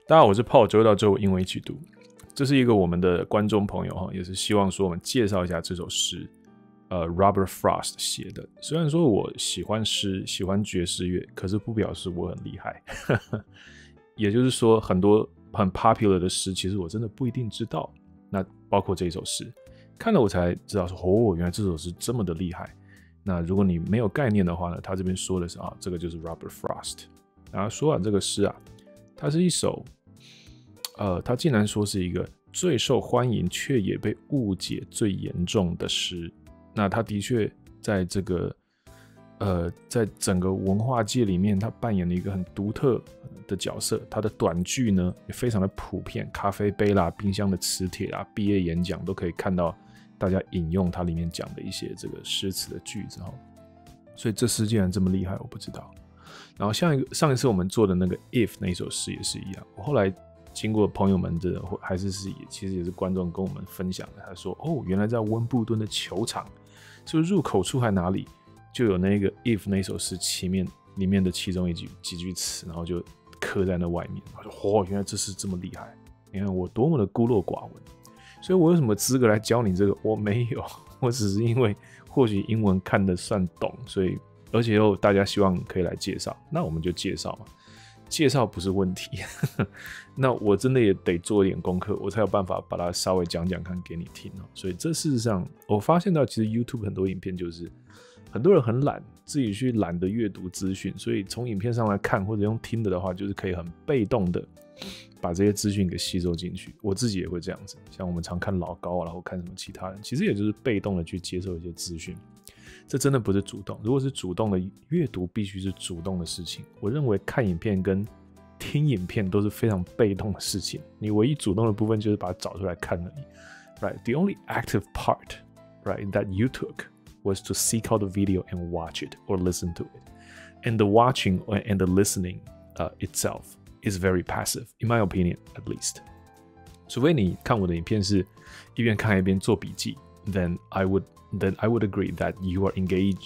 大家好，我是泡周到周五英文一起读。这是一个我们的观众朋友也是希望说我们介绍一下这首诗，Robert Frost 写的。虽然说我喜欢诗，喜欢爵士乐，可是不表示我很厉害。也就是说，很多很 popular 的诗，其实我真的不一定知道。那包括这一首诗，看了我才知道说，原来这首诗这么的厉害。那如果你没有概念的话呢，他这边说的是这个就是 Robert Frost。然后说完这个诗它是一首他竟然说是一个最受欢迎却也被误解最严重的诗。那他的确在这个在整个文化界里面，他扮演了一个很独特的角色。他的短句呢也非常的普遍，咖啡杯啦、冰箱的磁铁啦、毕业演讲都可以看到大家引用它里面讲的一些这个诗词的句子所以这诗竟然这么厉害，我不知道。然后上一次我们做的那个 If 那一首诗也是一样，我后来经过朋友们的其实也是观众跟我们分享的，他说原来在温布顿的球场，就入口处还哪里就有那个 If 那一首诗里面的其中几句词，然后就刻在那外面。我说原来这诗这么厉害，你看我多么的孤陋寡闻。所以我有什么资格来教你这个？我没有，我只是因为或许英文看得算懂，所以而且又大家希望可以来介绍，那我们就介绍嘛。介绍不是问题，那我真的也得做一点功课，我才有办法把它稍微讲讲看给你听所以这事实上，我发现到其实 YouTube 很多影片就是很多人很懒，自己去懒得阅读资讯，所以从影片上来看或者用听的话，就是可以很被动的把这些资讯给吸收进去。我自己也会这样子，像我们常看老高然后看什么其他人，其实也就是被动的去接受一些资讯。这真的不是主动，如果是主动的阅读，必须是主动的事情。我认为看影片跟听影片都是非常被动的事情，你唯一主动的部分就是把它找出来看而已。Right? The only active part, right, that you took was to seek out the video and watch it or listen to it. And the watching and the listening itself is very passive, in my opinion, at least. 除非你看我的影片是一边看一边做笔记 then I would agree that you've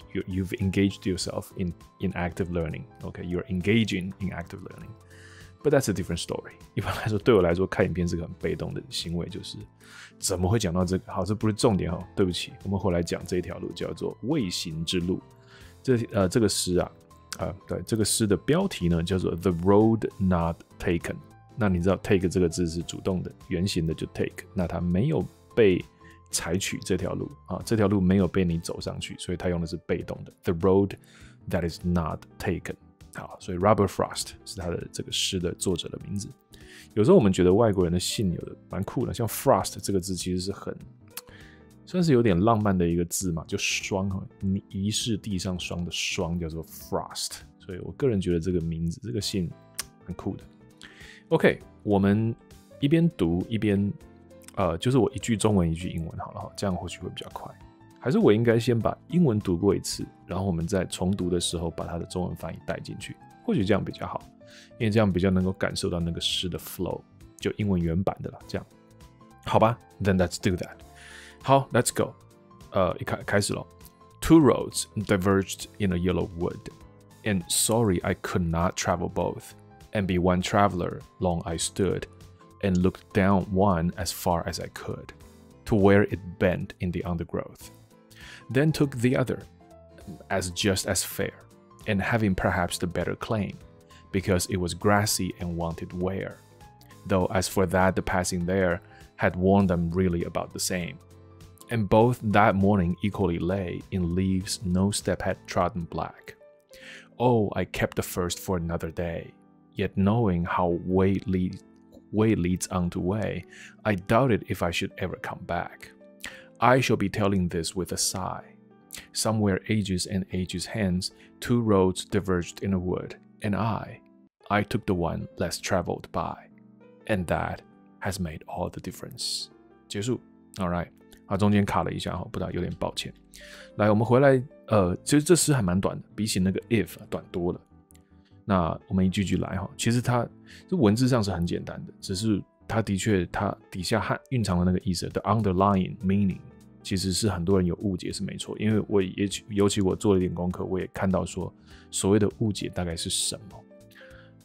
engaged yourself in active learning. Okay, you're engaging in active learning. But that's a different story. 一般来说，对我来说，看影片是个很被动的行为，就是怎么会讲到这个？好，这不是重点对不起，我们回来讲这条路叫做未行之路。这个诗对，这个诗的标题呢叫做 The Road Not Taken。那你知道 take 这个字是主动的，原型的就 take， 那它没有被采取这条路这条路没有被你走上去，所以它用的是被动的 The road that is not taken。 好，所以 Robert Frost 是他的这个诗的作者的名字。有时候我们觉得外国人的姓有的蛮酷的，像 Frost 这个字其实是算是有点浪漫的一个字嘛，就霜疑是地上霜的霜叫做 Frost， 所以我个人觉得这个名字这个姓很酷的。OK， 我们一边读一边就是我一句中文一句英文好了，这样或许会比较快。还是我应该先把英文读过一次，然后我们在重读的时候把它的中文翻译带进去，或许这样比较好，因为这样比较能够感受到那个诗的 flow， 就英文原版的啦，这样好吧 ？Then let's do that。好 ，Let's go。开始了。Two roads diverged in a yellow wood, and sorry I could not travel both, and be one traveler long I stood.And looked down one as far as I could, to where it bent in the undergrowth. Then took the other, as just as fair, and having perhaps the better claim, because it was grassy and wanted wear. Though as for that the passing there had warned them really about the same. And both that morning equally lay in leaves no step had trodden black. Oh, I kept the first for another day, yet knowing how way leads on to way, I doubted if I should ever come back. I shall be telling this with a sigh. Somewhere ages and ages hence, two roads diverged in a wood, and I took the one less traveled by, and that has made all the difference. 结束 All right. 中间卡了一下不知道有点抱歉。来，我们回来其实这诗还蛮短的，比起那个 if 短多了。那我们一句句来其实它文字上是很简单的，只是它的确它底下蕴藏的那个意思 the underlying meaning 其实是很多人有误解是没错，因为我也尤其我做了一点功课，我也看到说所谓的误解大概是什么。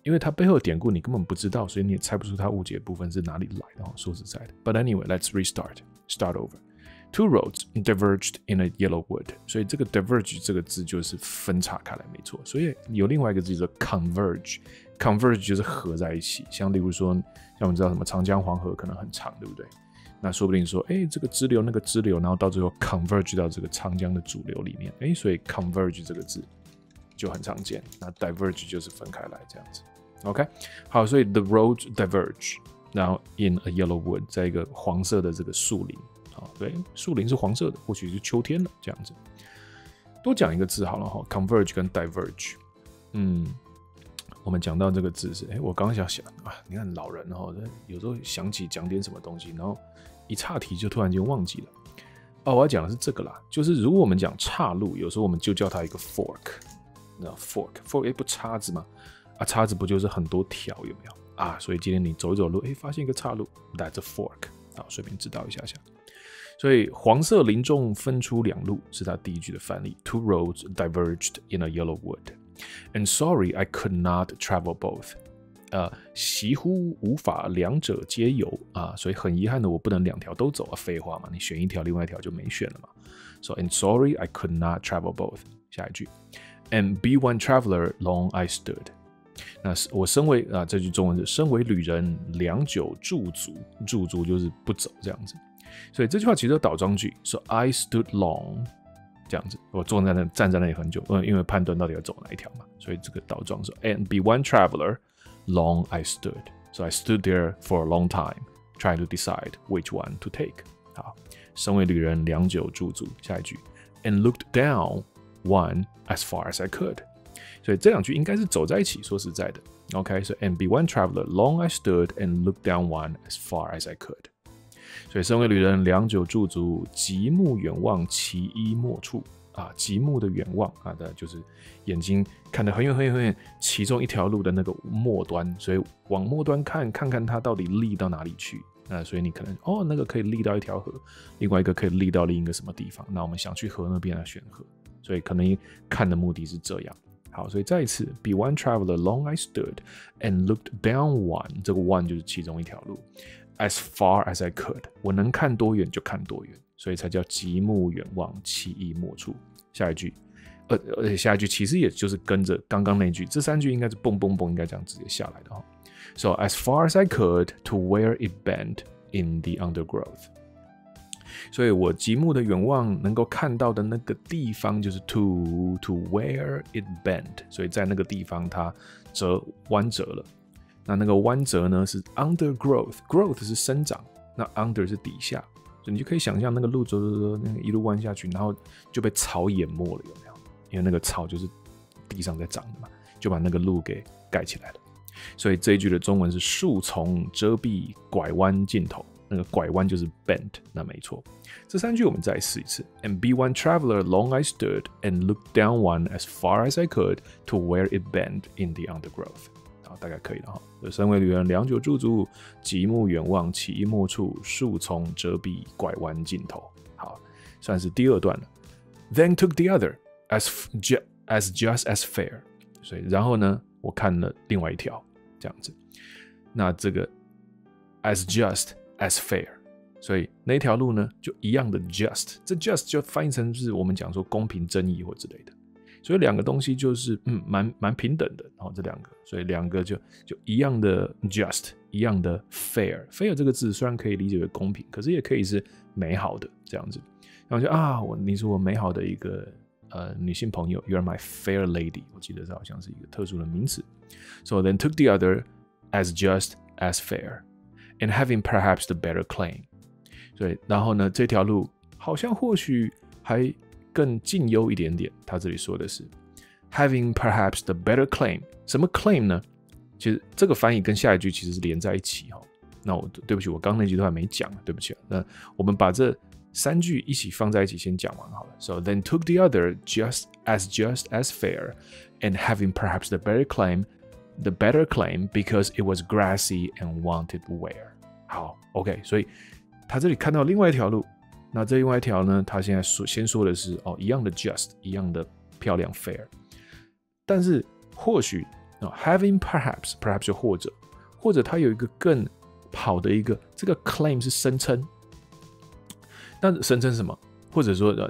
因为它背后的典故你根本不知道，所以你也猜不出它误解的部分是哪里来的。说实在的 ，But anyway, let's start over. Two roads diverged in a yellow wood. 所以这个 diverge 这个字就是分叉开来，没错。所以有另外一个字叫 converge。converge 就是合在一起，像例如说，像我们知道什么长江黄河可能很长，对不对？那说不定说，这个支流那个支流，然后到最后 converge 到这个长江的主流里面，所以 converge 这个字就很常见。那 diverge 就是分开来这样子。OK， 好，所以 the roads diverge， 然后 in a yellow wood， 在一个黄色的这个树林。对，树林是黄色的，或许是秋天了这样子。多讲一个字好了哈 ，converge 跟 diverge。我们讲到这个字是，我刚刚想啊，你看老人有时候想起讲点什么东西，然后一岔题就突然间忘记了。我要讲的是这个啦，就是如果我们讲岔路，有时候我们就叫它一个 fork， 那 fork 不叉子吗？叉子不就是很多条有没有？所以今天你走一走路，发现一个岔路 ，that's a fork。好，顺便知道一下下。所以黄色林中分出两路是他第一句的范例。Two roads diverged in a yellow wood, and sorry I could not travel both. 惜乎无法两者皆游所以很遗憾的我不能两条都走废话嘛，你选一条，另外一条就没选了嘛。So and sorry I could not travel both. 下一句 ，and be one traveler long I stood. 那我身为这句中文是身为旅人良久驻足，驻足就是不走这样子。所以这句话其实有倒装句，说 I stood long 这样子，我站在那里很久，因为判断到底要走哪一条嘛，所以这个倒装说 and be one traveler long I stood. So I stood there for a long time trying to decide which one to take. 好，身为旅人良久驻足，下一句 and looked down one as far as I could. 所以这两句应该是走在一起，说实在的 OK, so and be one traveler long I stood and looked down one as far as I could. 所以身为旅人良久驻足，极目远望其一末处极目的远望就是眼睛看得很远很远很远，其中一条路的那个末端，所以往末端看看它到底立到哪里去。所以你可能那个可以立到一条河，另外一个可以立到另一个什么地方，那我们想去河那边来选河，所以可能看的目的是这样。好，所以再一次 be one traveler long I stood and looked down one， 这个 one 就是其中一条路 as far as I could， 我能看多远就看多远，所以才叫极目远望其一末处。下一句而且下一句其实也就是跟着刚刚那句，这三句应该是蹦蹦蹦应该这样直接下来的So as far as I could to where it bent in the undergrowth， 所以我极目的远望能够看到的那个地方就是 to where it bent， 所以在那个地方它弯折了。那个弯折呢是 undergrowth， growth 是生长，那 under 是底下，所以你就可以想象那个路走那个一路弯下去，然后就被草淹没了，有没有？因为那个草就是地上在长的嘛，就把那个路给盖起来了。所以这一句的中文是树丛遮蔽拐弯尽头，那个拐弯就是 bent， 那没错。这三句我们再试一次 and be one traveler long I stood and looked down one as far as I could to where it bent in the undergrowth。 好，大概可以了身为旅人良久驻足，极目远望其一末处，树丛遮蔽拐弯尽头。好，算是第二段了。Then took the other as just as fair， 所以然后呢我看了另外一条这样子，那这个 as just as fair， 所以那条路呢就一样的 just， 这 just 就翻译成是我们讲说公平正义或之类的，所以两个东西就是蛮平等的，这两个，所以两个就一样的 just， 一样的 fair。 fair 这个字虽然可以理解为公平，可是也可以是美好的这样子，然后就你是我美好的一个女性朋友 ，You're my fair lady， 我记得这好像是一个特殊的名词。So then took the other as just as fair, and having perhaps the better claim。所以然后呢，这条路好像或许还更近优一点点。他这里说的是 having perhaps the better claim， 什么 claim 呢？其实这个翻译跟下一句其实是连在一起那对不起，我刚那句都还没讲，对不起。那我们把这三句一起放在一起先讲完好了。So then took the other just as fair, and having perhaps the better claim because it was grassy and wanted wear。 好 OK， 所以他这里看到另外一条路，那这另外一条呢，他现在先说的是一样的 just， 一样的漂亮 fair， 但是或许 having perhaps 就或者它有一个更好的一个，这个 claim 是声称，那声称什么？或者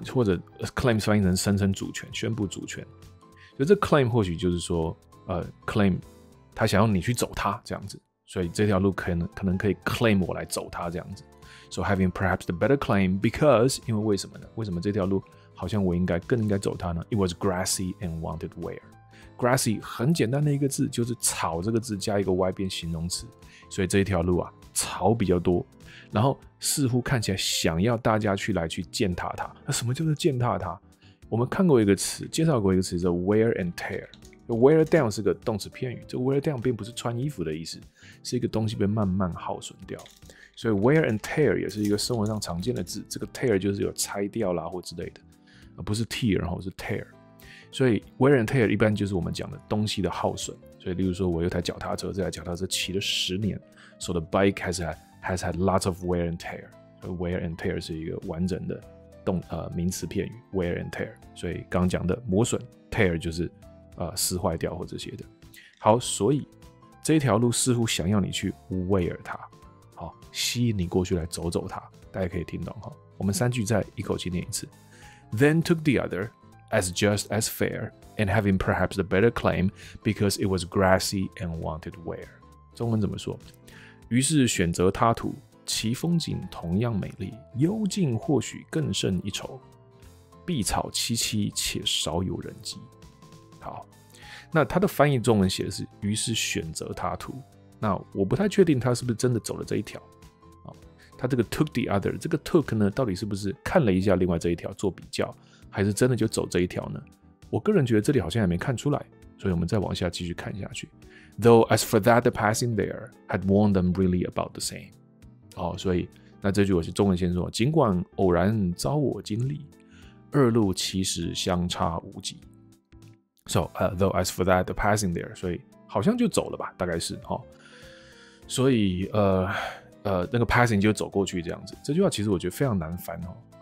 claim 翻译成声称主权，宣布主权。所以这 claim 或许就是说claim 他想要你去走它这样子，所以这条路可能可以 claim 我来走它这样子。So having perhaps the better claim because 因为为什么呢？为什么这条路好像我更应该走它呢？ It was grassy and wanted wear。grassy 很简单的一个字，就是草这个字加一个 y 变形容词，所以这一条路啊草比较多，然后似乎看起来想要大家去践踏它。那什么叫做践踏它？我们看过一个词，介绍过一个词叫 wear and tear。wear down 是个动词片语，这个 wear down 并不是穿衣服的意思，是一个东西被慢慢耗损掉。所以 wear and tear 也是一个生活上常见的字，这个 tear 就是有拆掉啦或之类的，而不是 tear 是 tear。所以 wear and tear 一般就是我们讲的东西的耗损。所以例如说我有台脚踏车，这台脚踏车骑了10年 ，so the bike has had lots of wear and tear。所以 wear and tear 是一个完整的名词片语 wear and tear。所以刚刚讲的磨损 tear 就是撕坏掉或这些的。好，所以这条路似乎想要你去 wear 它，好，吸引你过去来走走它。大家可以听懂哈。我们3句再一口气念一次。Then took the other.As just as fair, and having perhaps the better claim, because it was grassy and wanted wear. 中文怎么说？于是选择他途，其风景同样美丽，幽静或许更胜一筹。碧草萋萋且少有人迹。好，那他的翻译中文写的是“于是选择他途”。那我不太确定他是不是真的走了这一条。他这个 took the other， 这个 took 呢，到底是不是看了一下另外这一条做比较？还是真的就走这一条呢？我个人觉得这里好像还没看出来，所以我们再往下继续看下去。Though as for that, the passing there had warned them really about the same。所以那这句我是中文先说，尽管偶然遭我经历，二路其实相差无几。So though as for that, the passing there， 所以好像就走了吧，大概是所以那个 passing 就走过去这样子。这句话其实我觉得非常难翻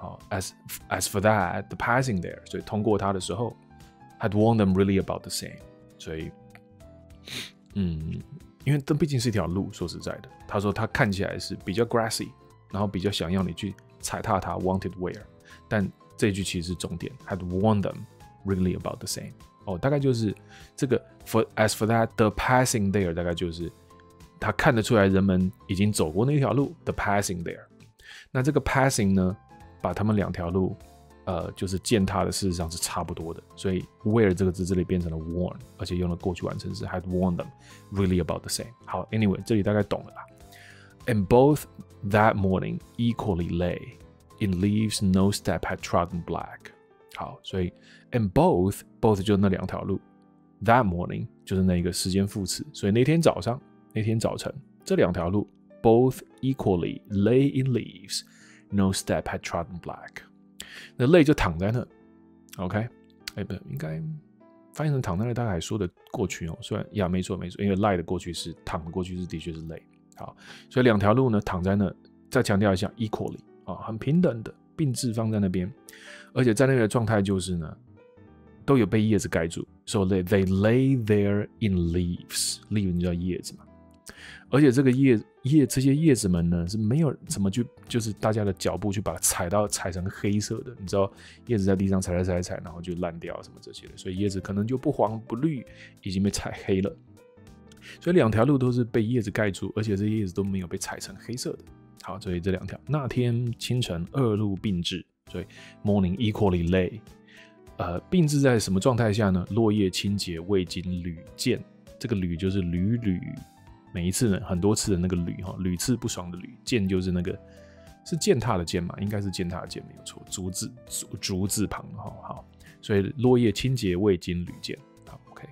As for that, the passing there， 所以通过它的时候 had warned them really about the same。所以，因为这毕竟是一条路，说实在的，他说他看起来是比较 grassy， 然后比较想要你去踩踏它 wanted wear， 但这一句其实是重点 had warned them really about the same。大概就是这个 as for that, the passing there， 大概就是他看得出来人们已经走过那条路 the passing there。那这个 passing 呢？把他们2条路，就是践踏的，事实上是差不多的，所以 wear 这个字这里变成了 warn， 而且用了过去完成时 had warned them really about the same。好 ，anyway， 这里大概懂了啦。And both that morning equally lay in leaves no step had trodden black。好，所以 and both 就是那2条路 ，that morning 就是那个时间副词，所以那天早晨这2条路 both equally lay in leaves。No step had trodden black。那 lay 就躺在那 ，OK？ 不，应该翻译成躺在那，大概还说的过去虽然没错，因为 lie 的过去是躺的过去是的确是 lay。好，所以2条路呢躺在那，再强调一下 equally 很平等的并置放在那边，而且在那个状态就是呢，都有被叶子盖住 ，so they lay there in leaves。leaf 你知道叶子嘛？而且这个这些叶子们呢是没有怎么就是大家的脚步去把它踩成黑色的，你知道叶子在地上踩，然后就烂掉什么这些的，所以叶子可能就不黄不绿，已经被踩黑了。所以2条路都是被叶子盖住，而且这些叶子都没有被踩成黑色的。好，所以这2条，那天清晨2路并置，所以 morning equally lay。并置在什么状态下呢？落叶清洁未经屡见，这个屡就是屡。每一次呢，很多次的那个屡次不爽的屡，践就是那个是践踏的践嘛，应该是践踏的践没有错，竹字旁好，所以落叶清洁未经屡见。好 ，OK，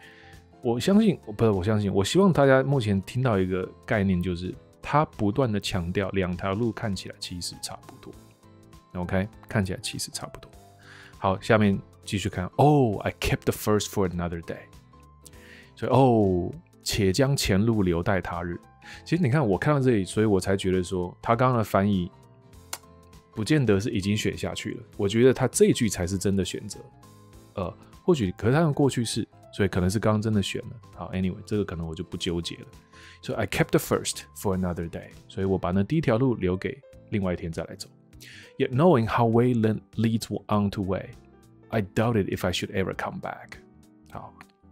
我希望大家目前听到一个概念，就是他不断的强调2条路看起来其实差不多 ，OK， 看起来其实差不多。好，下面继续看。I kept the first for another day。所以且将前路留待他日。其实你看，我看到这里，所以我才觉得说，他刚刚的翻译不见得是已经选下去了。我觉得他这一句才是真的选择。或许可是他用过去式， 所以可能是刚刚真的选了。好 ，anyway， 这个可能我就不纠结了。所以 I kept the first for another day， 所以我把那第一条路留给另外一天再来走。Yet knowing how way leads on to way, I doubted if I should ever come back。好，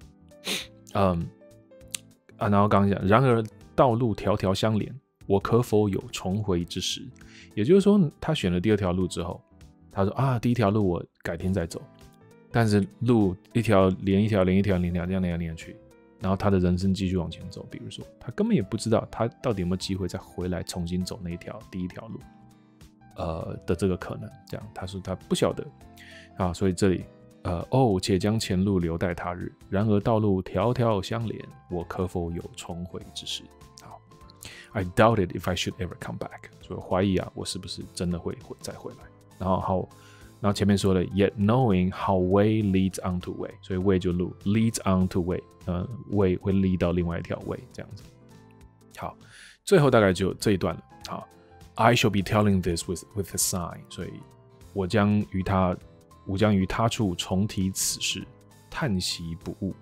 然后刚刚讲，然而道路条条相连，我可否有重回之时？也就是说，他选了第二条路之后，他说啊，第一条路我改天再走，但是路一条连一条连一条连一条这样连来连去，然后他的人生继续往前走。比如说，他根本也不知道他到底有没有机会再回来重新走那一条第一条路，的这个可能。这样，他说他不晓得啊，所以这里且将前路留待他日。然而道路条条相连，我可否有重回之时？好 ，I doubted if I should ever come back， 所以我怀疑啊，我是不是真的会再回来？然后前面说了 ，yet knowing how way leads on to way， 所以 way 就路 leads on to way，way 会 lead 到另外一条 way 这样子。好，最后大概就这一段了。好 ，I shall be telling this with a sign， 所以我将于他处重提此事，叹息不悟。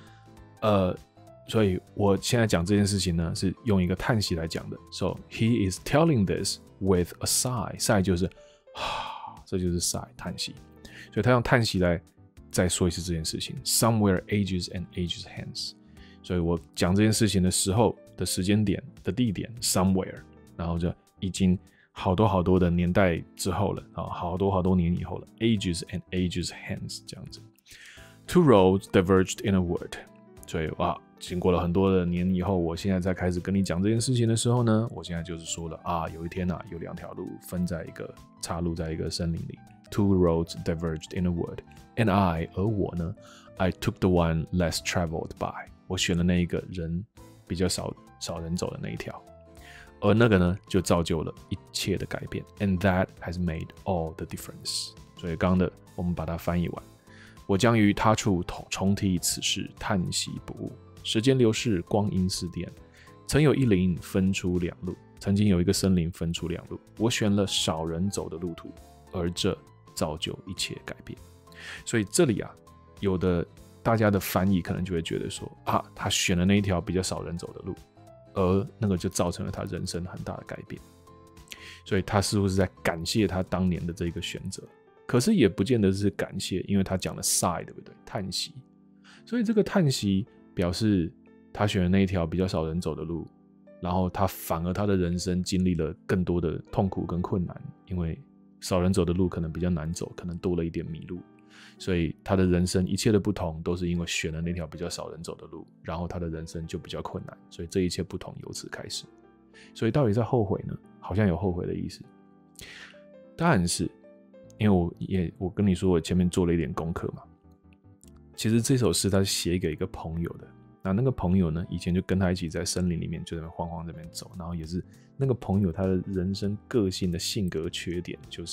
所以我现在讲这件事情呢，是用一个叹息来讲的。So he is telling this with a sigh，sigh 就是这就是 sigh 叹息，所以他用叹息来再说一次这件事情。Somewhere ages and ages hence， 所以我讲这件事情的时候的时间点的地点 somewhere， 然后就已经好多的年代之后了啊，好多年以后了。Ages and ages hence 这样子。Two roads diverged in a wood， 所以经过了很多的年以后，我现在在开始跟你讲这件事情的时候呢，我现在就是说了啊，有一天啊，有两条路分在一个岔路在一个森林里。Two roads diverged in a wood, and 而我呢 ，I took the one less traveled by， 我选了那一个人比较少人走的那一条，而那个呢，就造就了一切的改变 ，and that has made all the difference。所以刚刚的我们把它翻译完，我将于他处重提此事，叹息不悟。时间流逝，光阴似电，曾有一林分出两路，曾经有一个森林分出两路，我选了少人走的路途，而这造就一切改变。所以这里啊，有的大家的翻译可能就会觉得说啊，他选了那一条比较少人走的路，而那个就造成了他人生很大的改变。所以他似乎是在感谢他当年的这个选择，可是也不见得是感谢，因为他讲了 sigh， 对不对？叹息。所以这个叹息表示他选了那一条比较少人走的路，然后反而他的人生经历了更多的痛苦跟困难，因为少人走的路可能比较难走，可能多了一点迷路，所以他的人生一切的不同都是因为选了那条比较少人走的路，然后他的人生就比较困难，所以这一切不同由此开始。所以到底在后悔呢？好像有后悔的意思，当然是因为我跟你说我前面做了一点功课嘛。其实这首诗他是写给一个朋友的，那个朋友呢，以前就跟他一起在森林里面就在那边晃这边走，然后也是那个朋友他的人生个性的性格缺点就是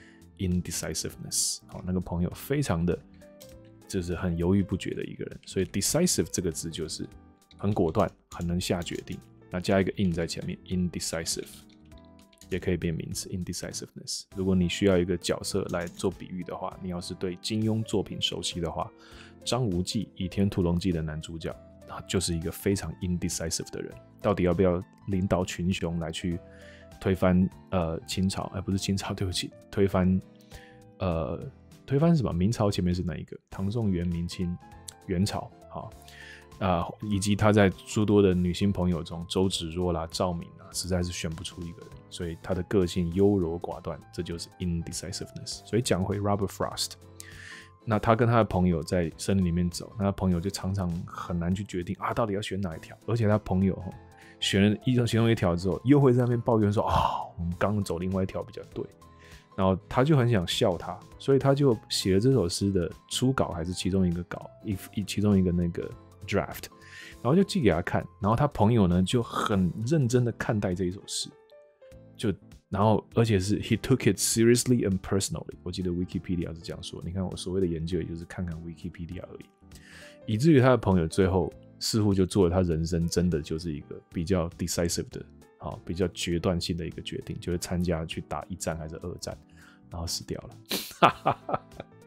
indecisiveness， 那个朋友非常的就是很犹豫不决的一个人，所以 decisive 这个字就是很果断，很能下决定，那加一个 in 在前面 indecisive 也可以变名词 indecisiveness。 如果你需要一个角色来做比喻的话，你要是对金庸作品熟悉的话，张无忌《倚天屠龙记》的男主角就是一个非常 indecisive 的人，到底要不要领导群雄来去推翻清朝，不是清朝，对不起，推翻什么？明朝前面是哪一个？唐宋元明清元朝，好。以及他在诸多的女性朋友中，周芷若啦、赵敏啊，实在是选不出一个人，所以他的个性优柔寡断，这就是 indecisiveness。所以讲回 Robert Frost， 那他跟他的朋友在森林里面走，那他朋友就常常很难去决定到底要选哪一条，而且他朋友选了其中一条之后，又会在那边抱怨说我们刚走另外一条比较对，然后他就很想笑他，所以他就写了这首诗的初稿，还是其中一个稿，其中一个那个draft， 然后就寄给他看，然后他朋友呢就很认真的看待这一首诗，然后而且是 he took it seriously and personally， 我记得 Wikipedia 是这样说，你看我所谓的研究也就是看看 Wikipedia 而已，以至于他的朋友最后似乎就做了他人生真的就是一个比较 decisive 的比较决断性的一个决定，就是参加去打一战还是二战，然后死掉了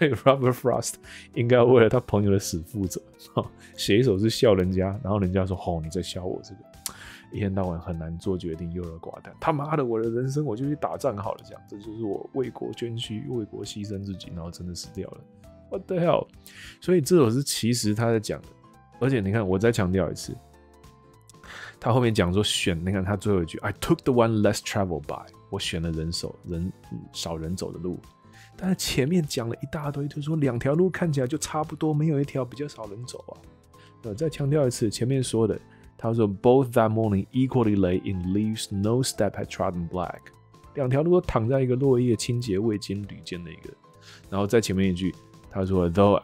所以 Robert Frost 应该要为了他朋友的死负责，写一首是笑人家，然后人家说你在笑我这个，一天到晚很难做决定，优柔寡断，他妈的我的人生我就去打仗好了，这就是我为国捐躯，为国牺牲自己，然后真的死掉了。What the hell？ 所以这首诗其实他在讲的，而且你看，我再强调一次，他后面讲说你看他最后一句 ，I took the one less traveled by， 我选了少人走的路，但是前面讲了一大堆，就是说两条路看起来就差不多，没有一条比较少人走啊。再强调一次，前面说的，他说 Both that morning equally lay in leaves no step had trodden black， 两条路都躺在一个落叶清洁未经屡见的一个，然后在前面一句，他说 Though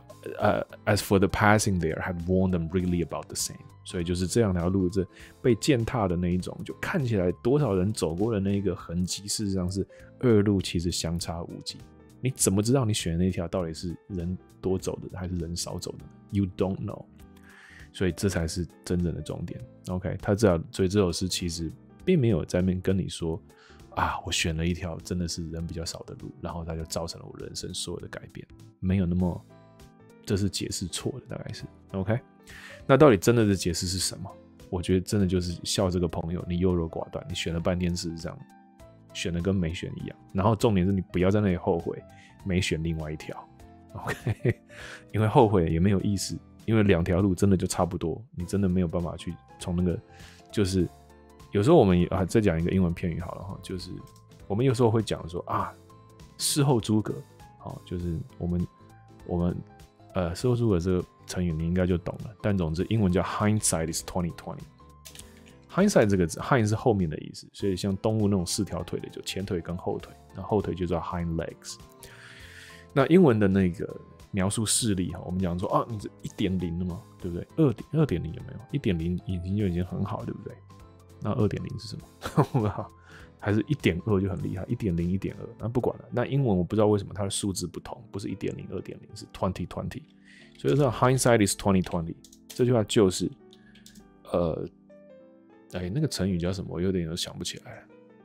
as for the passing there had warned them really about the same， 所以就是这两条路，这被践踏的那一种，就看起来多少人走过的那一个痕迹，事实上是二路其实相差无几。你怎么知道你选的那条到底是人多走的还是人少走的呢？ You don't know。 所以这才是真正的重点。 OK， 所以这首诗其实并没有在那边跟你说我选了一条真的是人比较少的路，然后它就造成了我人生所有的改变，没有那么，这是解释错的，大概是 OK。 那到底真的的解释是什么？我觉得真的就是笑这个朋友，你优柔寡断，你选了半天，事实上选的跟没选一样，然后重点是你不要在那里后悔没选另外一条 OK， 因为后悔也没有意思，因为两条路真的就差不多，你真的没有办法去从那个，就是有时候我们再讲一个英文片语好了，就是我们有时候会讲说事后诸葛，就是我们事后诸葛这个成语你应该就懂了，但总之英文叫 Hindsight is 2020。Hindsight 这个字 ，hind 是后面的意思，所以像动物那种4条腿的，就前腿跟后腿，那后腿就叫 hind legs。那英文的那个描述视力，我们讲说你这 1.0 了吗？对不对？2.0有没有？ 1.0 已经就已经很好，对不对？那 2.0 是什么？还是 1.2 就很厉害， 1.0 1.2， 那不管了。那英文我不知道为什么它的数字不同，不是 1.0 2.0， 是 2020， 所以说 hindsight is 2020这句话就是那个成语叫什么？我有点想不起来了。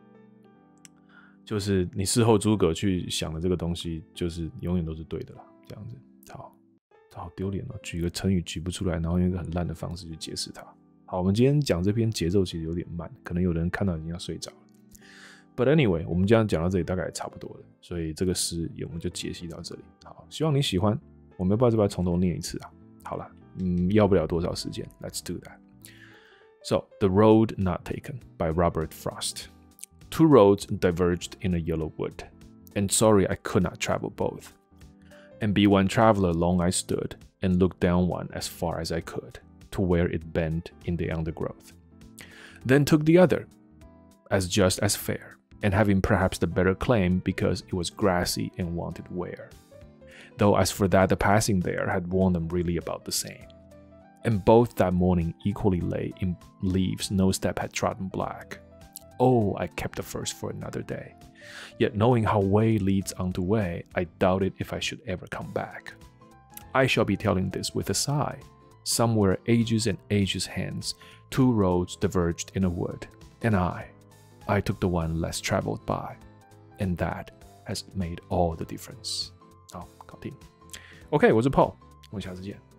就是你事后诸葛去想的这个东西，就是永远都是对的啦，这样子。好丢脸哦！举个成语举不出来，然后用一个很烂的方式去解释它。好，我们今天讲这篇节奏其实有点慢，可能有人看到已经要睡着了。But anyway， 我们这样讲到这里大概也差不多了，所以这个诗我们就解析到这里。好，希望你喜欢。我们要不要重头念一次啊？好了，要不了多少时间 ？Let's do that. So, The Road Not Taken by Robert Frost. Two roads diverged in a yellow wood, and sorry I could not travel both. And be one traveler long I stood, and looked down one as far as I could, to where it bent in the undergrowth. Then took the other, as just as fair, and having perhaps the better claim because it was grassy and wanted wear. Though as for that the passing there had warned them really about the same. And both that morning equally lay in leaves no step had trodden black. Oh, I kept the first for another day. Yet knowing how way leads unto way, I doubted if I should ever come back. I shall be telling this with a sigh. Somewhere ages and ages hence, two roads diverged in a wood, and I took the one less traveled by, and that has made all the difference. 好，搞定。OK， 我是 Paul， 我们下次见。